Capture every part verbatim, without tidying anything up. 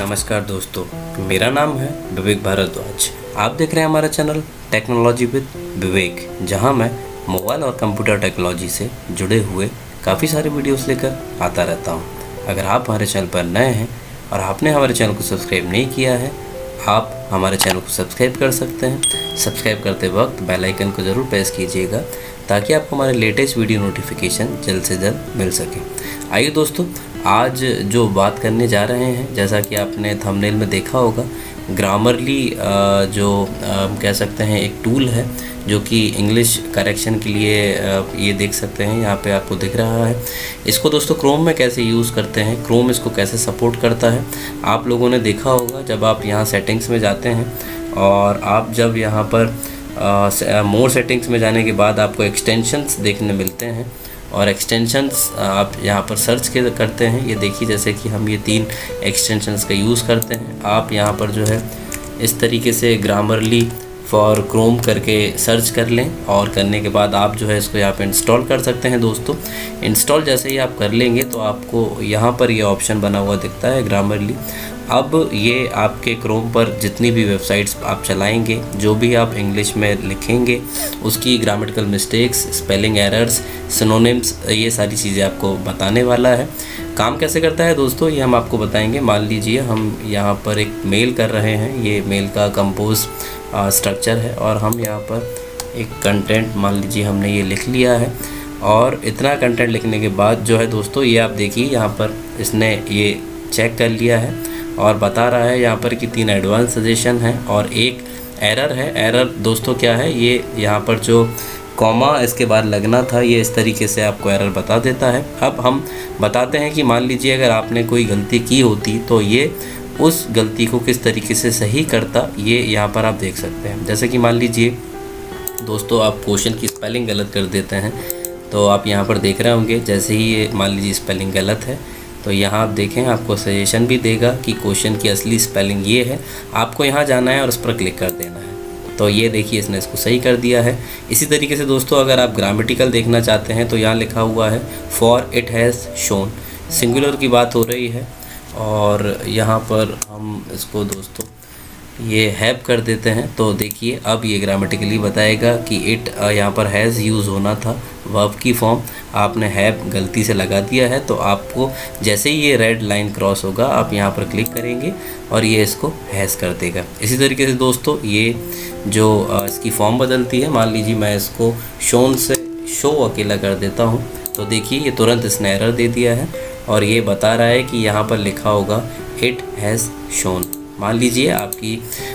नमस्कार दोस्तों, मेरा नाम है विवेक भारद्वाज। आप देख रहे हैं हमारा चैनल टेक्नोलॉजी विद विवेक, जहां मैं मोबाइल और कंप्यूटर टेक्नोलॉजी से जुड़े हुए काफ़ी सारे वीडियोस लेकर आता रहता हूं। अगर आप हमारे चैनल पर नए हैं और आपने हमारे चैनल को सब्सक्राइब नहीं किया है, आप हमारे चैनल को सब्सक्राइब कर सकते हैं। सब्सक्राइब करते वक्त बेल आइकन को ज़रूर प्रेस कीजिएगा ताकि आपको हमारे लेटेस्ट वीडियो नोटिफिकेशन जल्द से जल्द मिल सके। आइए दोस्तों, आज जो बात करने जा रहे हैं, जैसा कि आपने थंबनेल में देखा होगा, ग्रामरली जो हम कह सकते हैं एक टूल है जो कि इंग्लिश करेक्शन के लिए ये देख सकते हैं, यहाँ पे आपको दिख रहा है। इसको दोस्तों क्रोम में कैसे यूज़ करते हैं, क्रोम इसको कैसे सपोर्ट करता है, आप लोगों ने देखा होगा। जब आप यहाँ सेटिंग्स में जाते हैं और आप जब यहाँ पर मोर सेटिंग्स में जाने के बाद आपको एक्सटेंशंस देखने मिलते हैं और एक्सटेंशंस आप यहाँ पर सर्च के करते हैं। ये देखिए, जैसे कि हम ये तीन एक्सटेंशंस का यूज़ करते हैं। आप यहाँ पर जो है इस तरीके से ग्रामरली फॉर क्रोम करके सर्च कर लें और करने के बाद आप जो है इसको यहाँ पे इंस्टॉल कर सकते हैं। दोस्तों, इंस्टॉल जैसे ही आप कर लेंगे तो आपको यहाँ पर ये ऑप्शन बना हुआ दिखता है ग्रामरली। अब ये आपके क्रोम पर जितनी भी वेबसाइट्स आप चलाएंगे, जो भी आप इंग्लिश में लिखेंगे, उसकी grammatical mistakes, spelling errors, synonyms, ये सारी चीज़ें आपको बताने वाला है। काम कैसे करता है दोस्तों, ये हम आपको बताएंगे। मान लीजिए हम यहाँ पर एक मेल कर रहे हैं, ये मेल का कंपोज स्ट्रक्चर है और हम यहाँ पर एक कंटेंट मान लीजिए हमने ये लिख लिया है। और इतना कंटेंट लिखने के बाद जो है दोस्तों, ये आप देखिए यहाँ पर इसने ये चेक कर लिया है और बता रहा है यहाँ पर कि तीन एडवांस सजेशन है और एक एरर है। एरर दोस्तों क्या है, ये यहाँ पर जो कॉमा इसके बाद लगना था, ये इस तरीके से आपको एरर बता देता है। अब हम बताते हैं कि मान लीजिए अगर आपने कोई गलती की होती तो ये उस गलती को किस तरीके से सही करता, ये यहाँ पर आप देख सकते हैं। जैसे कि मान लीजिए दोस्तों आप क्वेश्चन की स्पेलिंग गलत कर देते हैं, तो आप यहाँ पर देख रहे होंगे, जैसे ही ये मान लीजिए स्पेलिंग गलत है तो यहाँ आप देखें, आपको सजेशन भी देगा कि क्वेश्चन की असली स्पेलिंग ये है, आपको यहाँ जाना है और उस पर क्लिक कर देना है। तो ये देखिए इसने इसको सही कर दिया है। इसी तरीके से दोस्तों अगर आप ग्रामेटिकल देखना चाहते हैं तो यहाँ लिखा हुआ है for it has shown, singular की बात हो रही है और यहाँ पर हम इसको दोस्तों ये हैव कर देते हैं। तो देखिए अब ये ग्रामेटिकली बताएगा कि इट यहाँ पर हैज़ यूज़ होना था, वर्ब की फॉर्म आपने हैव गलती से लगा दिया है। तो आपको जैसे ही ये रेड लाइन क्रॉस होगा, आप यहाँ पर क्लिक करेंगे और ये इसको हैज़ कर देगा। इसी तरीके से दोस्तों ये जो इसकी फॉर्म बदलती है, मान लीजिए मैं इसको शोन से शो अकेला कर देता हूँ, तो देखिए ये तुरंत इसने एरर दे दिया है और ये बता रहा है कि यहाँ पर लिखा होगा इट हैज़ शोन। मान लीजिए आपकी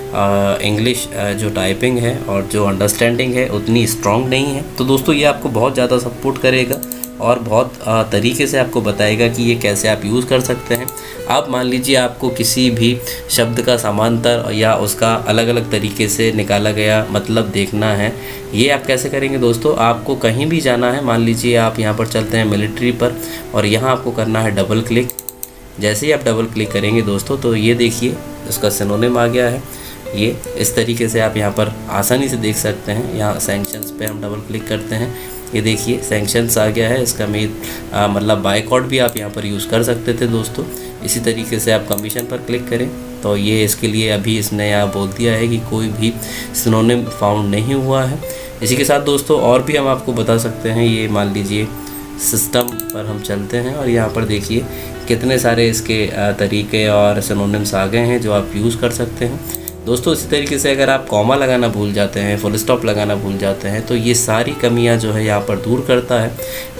इंग्लिश जो टाइपिंग है और जो अंडरस्टैंडिंग है उतनी स्ट्रॉन्ग नहीं है, तो दोस्तों ये आपको बहुत ज़्यादा सपोर्ट करेगा और बहुत आ, तरीके से आपको बताएगा कि ये कैसे आप यूज़ कर सकते हैं। आप मान लीजिए आपको किसी भी शब्द का समांतर या उसका अलग अलग तरीके से निकाला गया मतलब देखना है, ये आप कैसे करेंगे दोस्तों। आपको कहीं भी जाना है, मान लीजिए आप यहाँ पर चलते हैं मिलिट्री पर और यहाँ आपको करना है डबल क्लिक। जैसे ही आप डबल क्लिक करेंगे दोस्तों तो ये देखिए इसका सिनोनिम आ गया है। ये इस तरीके से आप यहाँ पर आसानी से देख सकते हैं। यहाँ सैंक्शंस पे हम डबल क्लिक करते हैं, ये देखिए सैंक्शंस आ गया है। इसका मेन मतलब बायकॉट भी आप यहाँ पर यूज़ कर सकते थे दोस्तों। इसी तरीके से आप कमीशन पर क्लिक करें तो ये इसके लिए अभी इसने यहाँ बोल दिया है कि कोई भी सिनोनिम फाउंड नहीं हुआ है। इसी के साथ दोस्तों और भी हम आपको बता सकते हैं। ये मान लीजिए सिस्टम पर हम चलते हैं और यहाँ पर देखिए कितने सारे इसके तरीके और सिनोनिम्स आ गए हैं जो आप यूज़ कर सकते हैं दोस्तों। इसी तरीके से अगर आप कॉमा लगाना भूल जाते हैं, फुल स्टॉप लगाना भूल जाते हैं, तो ये सारी कमियां जो है यहाँ पर दूर करता है।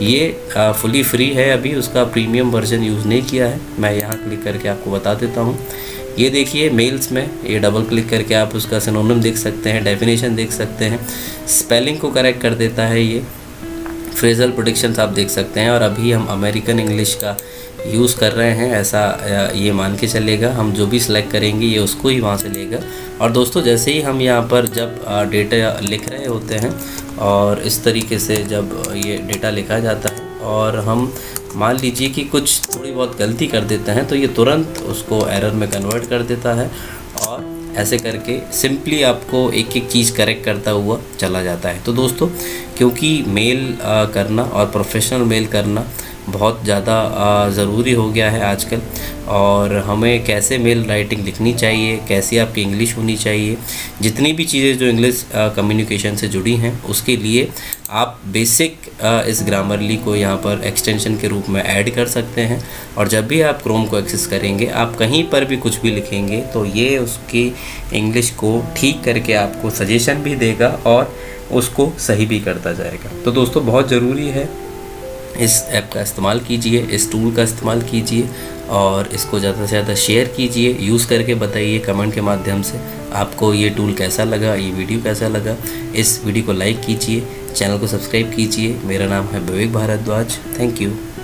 ये फुली फ्री है, अभी उसका प्रीमियम वर्जन यूज़ नहीं किया है। मैं यहाँ क्लिक करके आपको बता देता हूँ। ये देखिए मेल्स में ये डबल क्लिक करके आप उसका सिनोनिम देख सकते हैं, डेफिनेशन देख सकते हैं, स्पेलिंग को करेक्ट कर देता है ये, फ्रेजल प्रेडिक्शंस आप देख सकते हैं। और अभी हम अमेरिकन इंग्लिश का यूज़ कर रहे हैं, ऐसा ये मान के चलेगा। हम जो भी सिलेक्ट करेंगे ये उसको ही वहाँ से लेगा। और दोस्तों जैसे ही हम यहाँ पर जब डेटा लिख रहे होते हैं और इस तरीके से जब ये डेटा लिखा जाता है और हम मान लीजिए कि कुछ थोड़ी बहुत गलती कर देते हैं, तो ये तुरंत उसको एरर में कन्वर्ट कर देता है और ऐसे करके सिंपली आपको एक एक चीज़ करेक्ट करता हुआ चला जाता है। तो दोस्तों क्योंकि मेल करना और प्रोफेशनल मेल करना बहुत ज़्यादा ज़रूरी हो गया है आजकल। और हमें कैसे मेल राइटिंग लिखनी चाहिए, कैसी आपकी इंग्लिश होनी चाहिए, जितनी भी चीज़ें जो इंग्लिश कम्युनिकेशन से जुड़ी हैं उसके लिए आप बेसिक इस ग्रामरली को यहाँ पर एक्सटेंशन के रूप में ऐड कर सकते हैं। और जब भी आप क्रोम को एक्सेस करेंगे, आप कहीं पर भी कुछ भी लिखेंगे तो ये उसकी इंग्लिश को ठीक करके आपको सजेशन भी देगा और उसको सही भी करता जाएगा। तो दोस्तों बहुत ज़रूरी है, इस ऐप का इस्तेमाल कीजिए, इस टूल का इस्तेमाल कीजिए और इसको ज़्यादा से ज़्यादा शेयर कीजिए। यूज़ करके बताइए कमेंट के माध्यम से आपको ये टूल कैसा लगा, ये वीडियो कैसा लगा। इस वीडियो को लाइक कीजिए, चैनल को सब्सक्राइब कीजिए। मेरा नाम है विवेक भारद्वाज। Thank you.